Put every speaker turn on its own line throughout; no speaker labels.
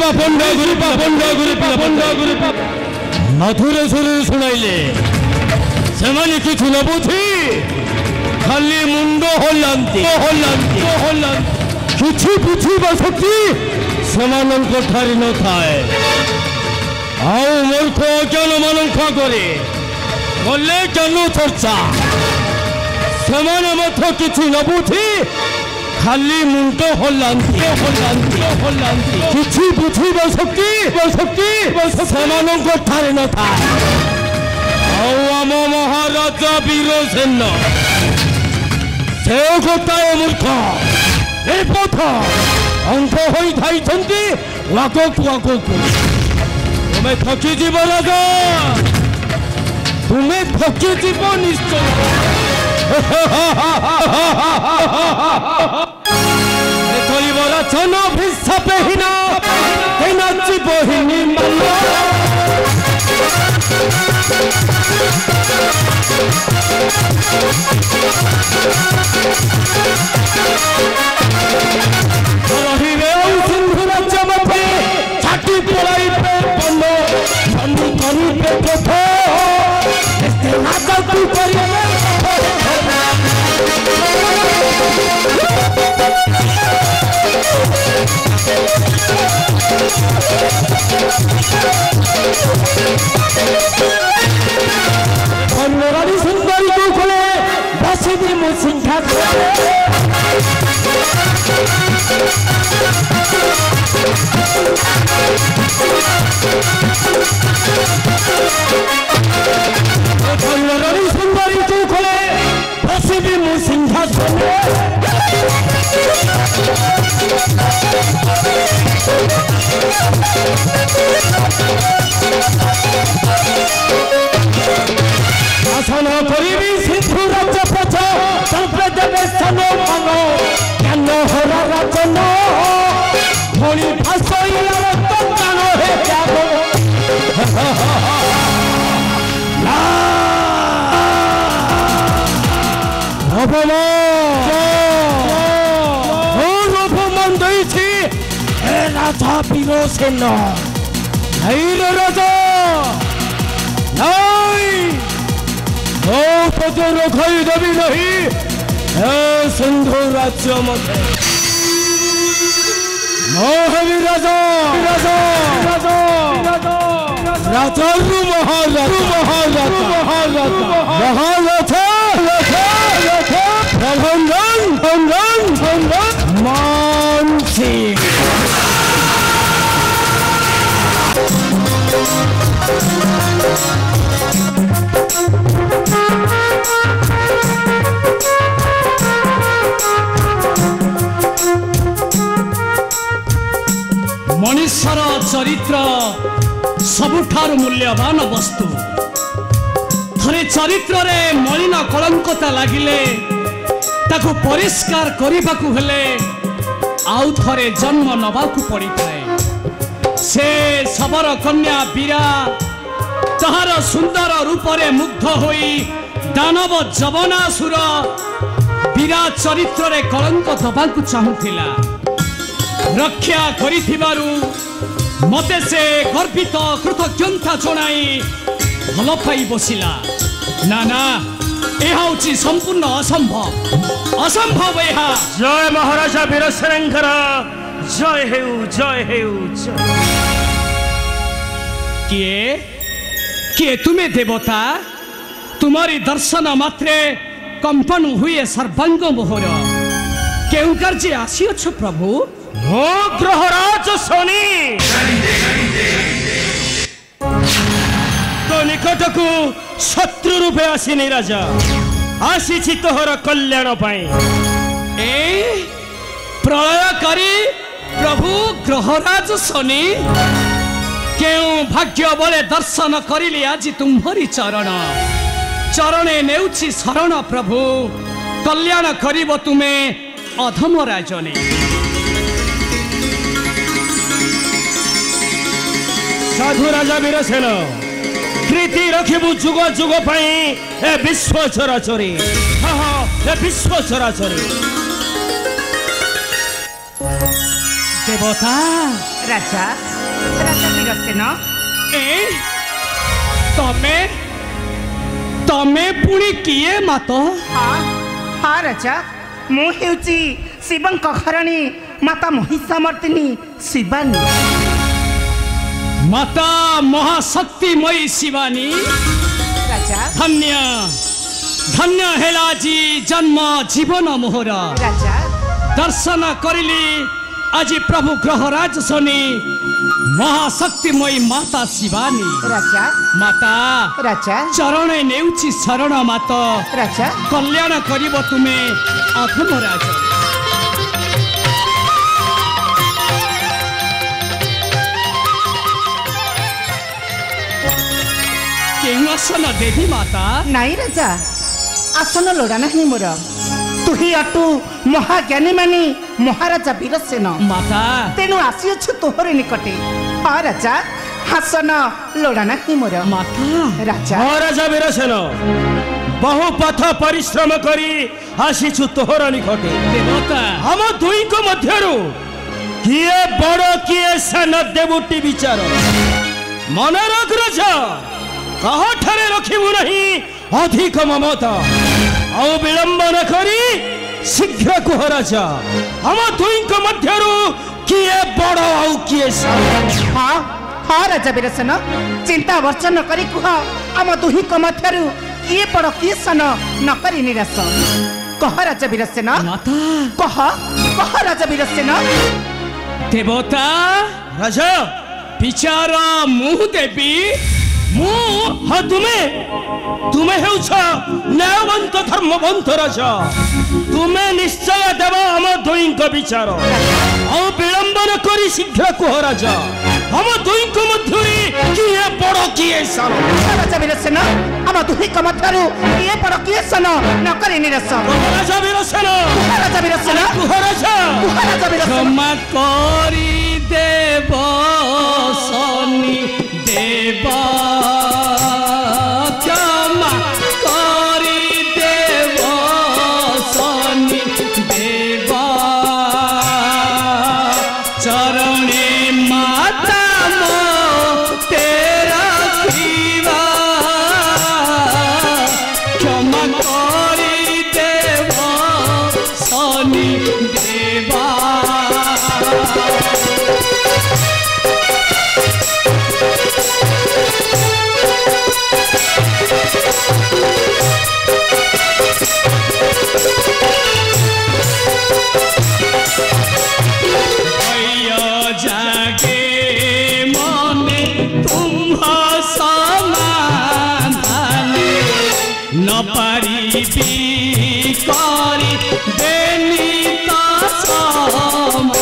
मधुरे सुरे सुनाइले सेमाने किछु न बुझी खाली मुंड हलांती किछु बुझिबा शक्ति सेमानंक ठारी न थाए आउ मूर्ख अज्ञान मानंक करे बोले ज्ञान चर्चा सेमाने मध्य किछु न बुझी खाली मुंड हलांती किछु बुझिबा शक्ति सेमानंक ठारी न थाए आउ आम महाराजा वीरसेन से गोटाए मूर्ख ए पथ अंक होई थाइछन्ति आगकु तुम्हें थकी जीव राजा तुम्हें थकी जीव निश्चय चन भिशापे हिना जीव हिनी रहिबे सिंधु राज्य मध्य छाटी पड़ाइबे बन बंधु करिबे कथ एते राजा तू करिबे धन्यवादी सुंदरी तू खोले बसिबी मु सिंहासन धन्यवादी सुंदरी तू खोले बसिबी मु सिंहासन शासन करी सिंधु राज्य पछ संप्रे देवे सन मन ज्ञान हरा राजन धोनी भाषार तंगाण हे जाब रभमान दैछि हे राजा वीरसेन राजा रखाई देवी नहीं सिंधु राज्य मध्य राजा मानसी
मनुष्यर चरित्र सबुठार मूल्यवान वस्तु थरे चरित्र रे मलिन कलंकता लागिले ताको परिष्कार करिबाकु हेले आउ थरे जन्म नबाकु पड़ी थाए से सबर कन्या बीरा ताहार सुंदर रूप रे मुग्ध होई दानव जवनासुर बीरा चरित्र रे कलंक दबाकु चाहुथिला रक्षा करिथिबारु मते से गर्वित कृतज्ञता जनाई भल पाई बसिला ना ना यह होची संपूर्ण असंभव यह
जय महाराजा वीरसेनंकर जय हेउ
किए तुम्हें देवता तुम्हारी दर्शन मात्रे कंपन हुए सर्वांग मोहर केउ कार्य आसीअछ प्रभु
हो ग्रहराज शनि तो निकट को शत्रु रूपे आसीनी राजा आसी तोहर कल्याण पाई
ए प्रलयकारी प्रभु ग्रहराज शनि केउ भाग्य बले दर्शन करिले आज तुम्हारी चरणे नेउछि शरण प्रभु कल्याण करिब तुमे अधम राजने
साधु राजा वीरसेन प्रीति रखिबु जुग जुग पाई ए विश्व चराचरी ए विश्व चराचरी
देवता
राजा बिरसेन
ए तमे तमे पुणी किए माता
हाँ हाँ राजा मु हेउची शिवंक घरणी माता महिषामर्दिनी शिवानी
माता महाशक्तिमयी शिवानी
राजा
धन्य धन्य हेलाजी जन्म जीवन मोहर
राजा
दर्शन करिली आज प्रभु ग्रहराज शनि महाशक्तिमयी माता शिवानी
राजा
माता
राजा
चरणे नेउची शरण मात
राजा
कल्याण करिब तुमे अधमराज केउ आसन देवी माता
नाई राजा आसन लोड़ा नहीं मोर तु ही अटु महाज्ञानी मानी महाराजा वीरसेन
माता
तेणु आसीअछु तोहर निकटे हाँ राजा आसन लोड़ा नहीं मोर
माता
राजा
महाराजा वीरसेन बहु पथ परिश्रम करी आसीछु तोहर निकटे
देवता
हम दुई को मध्यरु किए बड़ किए सान देवुटी विचार मन रख रज कहाठारे रखिबु नहीं अधिक ममता औ विलंब न करी शीघ्र कुह राजा हम दुई को मध्यरु किए बड़ औ किए सान
हाँ हाँ राजा वीरसेन चिंता वर्चन करी कुह आम दुही को मध्यरु किए बड़ किए सन न करी निराश कह राजा वीरसेन
माता
कह कह राजा वीरसेन
देवता
राजा
विचार मुह देवी
मु हाँ तुम्हें हेउछ न्यायवंत धर्मवंत राजा तुम्हें निश्चय देव हम दुई विचार और विलंबन करी शीघ्र कुह राजा हम दुई को मध्यरी किए बड़ किए सान
राजा वीरसेन आम दुही को मध्यरु किए बड़ किए सन न करी निराश
राजा वीरसेन
राजा वीरसेन
कुह राजा
राजा वीरसेन
क्षमा करी देव शनि देव क्षमा करी देव शनि देव चरणे माता मो तेरा शिवा क्षमा करी देव शनि देवा जागे मने तुम्ह समाधान न पारी करी देनी समान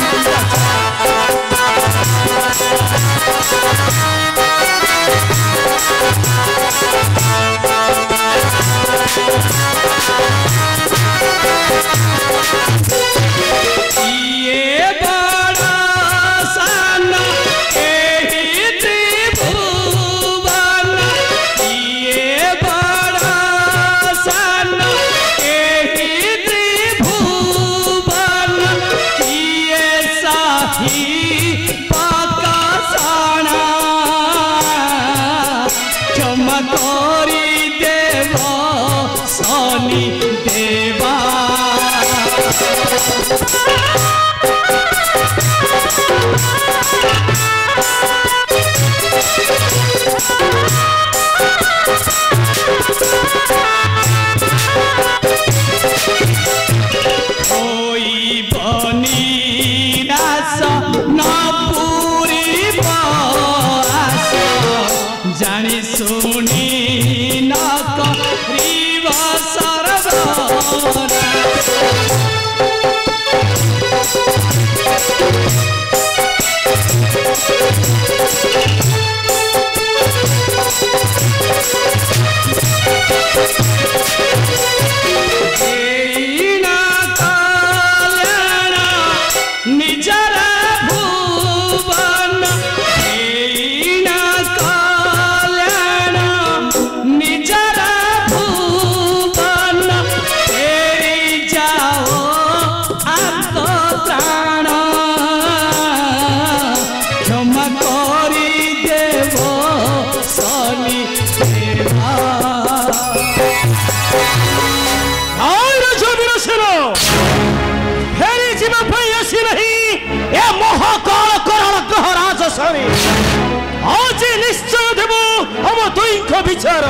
क्षमा करी देव शनि देवा होई बनी रास न पूरी आस जानी सुनी न करिब सरबरा क्षमा करी
ବିଚାର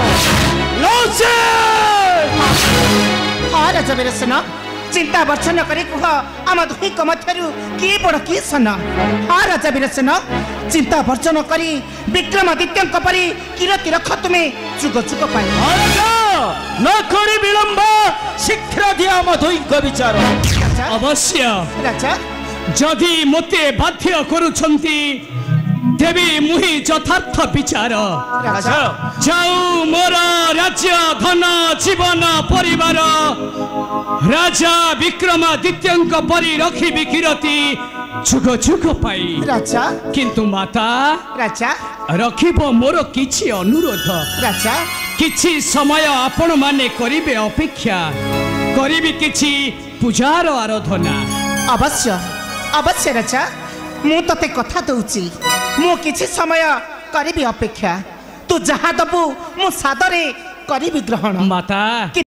ହଁ ରାଜା ବୀରସେନ ଚିନ୍ତା ବର୍ଚ୍ଛନ କରି କୁହ ଆମ ଦୁହିଁଙ୍କ ମଧ୍ୟରୁ କିଏ ବଡ଼ କିଏ ସାନ ହଁ ରାଜା ବୀରସେନ ଚିନ୍ତା ବର୍ଚ୍ଛନ କରି ବିକ୍ରମାଦିତ୍ୟଙ୍କ ପରି କିରତି ରଖ ତୁମେ ଯୁଗ ଯୁଗ ପାଇଁ
ନ କରି ବିଳମ୍ବ ଶୀଘ୍ର ଦିଅ ଆମ ଦୁହିଁଙ୍କ ବିଚାର
ରାଜା
ଅବଶ୍ୟ
ରାଜା
ଯଦି ମୋତେ ବାଧ୍ୟ କରୁଛନ୍ତି ଦେବୀ ମୁହିଁ ଯଥାର୍ଥ ବିଚାର
ରାଜା
ଯାଉ ମୋର ରାଜ୍ୟ ଧନ ଜୀବନ ପରିବାର ରାଜା ବିକ୍ରମାଦିତ୍ୟଙ୍କ ପରି ରଖିବି କିରତି ଯୁଗ ଯୁଗ ପାଇଁ
ରାଜା
କିନ୍ତୁ ମାତା
ରାଜା
ରଖିବ ମୋର କିଛି ଅନୁରୋଧ
ରାଜା
କିଛି ସମୟ ଆପଣମାନେ କରିବେ ଅପେକ୍ଷା କରିବି କିଛି ପୂଜାର ଆରାଧନା
ଅବଶ୍ୟ ଅବଶ୍ୟ ରାଜା ମୁଁ ତତେ କଥା ଦଉଛି ମୁଁ କିଛି ସମୟ କରିବି ଅପେକ୍ଷା ତୁ ଯାହା ଦବୁ ମୁଁ ସାଦରେ କରିବି ଗ୍ରହଣ
ମାତା